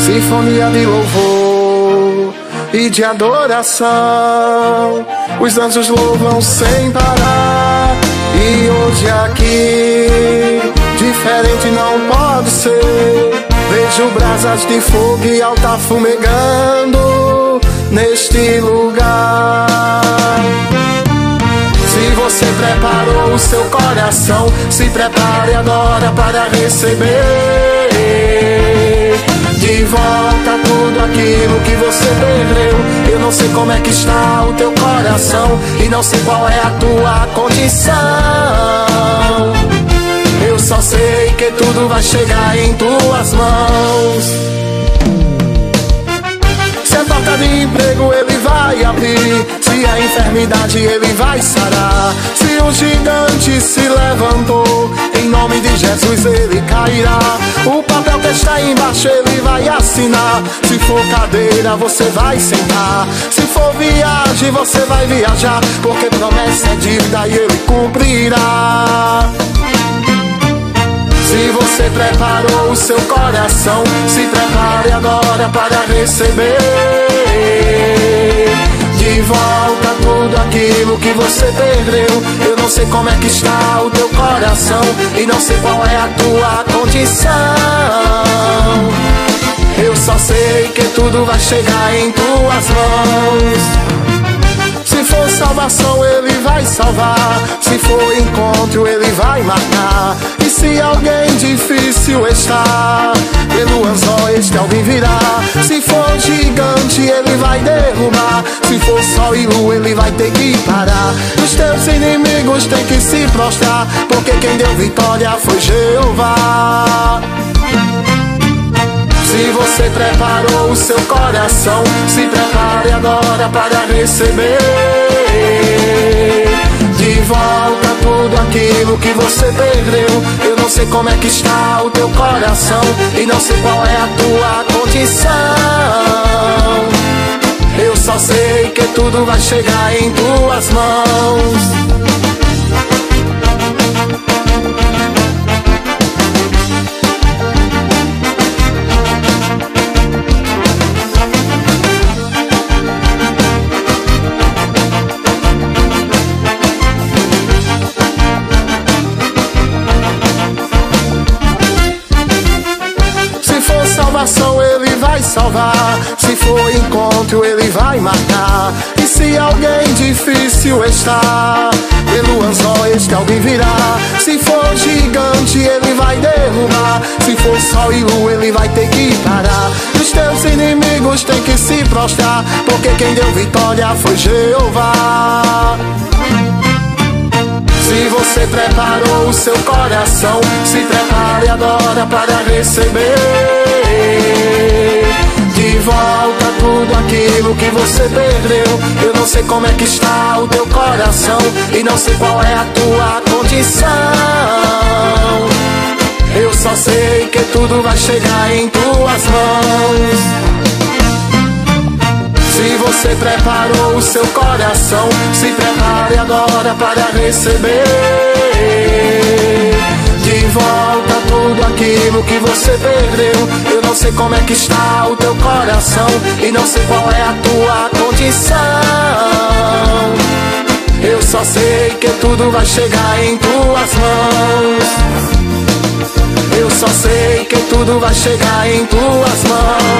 sinfonia de louvor e de adoração. Os anjos louvam sem parar. E hoje aqui, diferente não pode ser. Vejo brasas de fogo e altar fumegando neste lugar. Se você preparou o seu coração, se prepare agora para receber de volta tudo aquilo que você perdeu. Eu não sei como é que está o teu coração e não sei qual é a tua condição. Eu só sei que tudo vai chegar em tuas mãos. Se a falta de emprego ele vai abrir, se a enfermidade ele vai sarar, se um gigante se levantou, em nome de Jesus ele cairá. O papel que está embaixo ele vai assinar. Se for cadeira você vai sentar. Se for viagem você vai viajar, porque promessa é dívida e ele cumprirá. Se você preparou o seu coração, se prepare agora para receber de volta tudo aquilo que você perdeu. Eu não sei como é que está o teu coração e não sei qual é a tua condição. Eu só sei que tudo vai chegar em tuas mãos. Se for salvação ele vai salvar, se for encontro ele vai marcar. E se alguém difícil está, pelo anzol este alguém virá. Se for gigante ele vai derrubar, se for sol e lua ele vai ter que parar. Os teus inimigos têm que se prostrar, porque quem deu vitória foi Jeová. Se você preparou o seu coração, se prepare agora para receber de volta tudo aquilo que você perdeu. Eu não sei como é que está o teu coração e não sei qual é a tua condição. Eu só sei que tudo vai chegar em tuas mãos. Salvação ele vai salvar, se for encontro ele vai marcar. E se alguém difícil está, pelo anzol este alguém virá. Se for gigante ele vai derrubar, se for sol e lua ele vai ter que parar. Os teus inimigos têm que se prostrar, porque quem deu vitória foi Jeová. Se você preparou o seu coração, se prepare agora para receber de volta tudo aquilo que você perdeu. Eu não sei como é que está o teu coração e não sei qual é a tua condição. Eu só sei que tudo vai chegar em tuas mãos. Se você preparou o seu coração, se prepare agora para receber de volta tudo aquilo que você perdeu. Eu não sei como é que está o teu coração e não sei qual é a tua condição. Eu só sei que tudo vai chegar em tuas mãos. Eu só sei que tudo vai chegar em tuas mãos.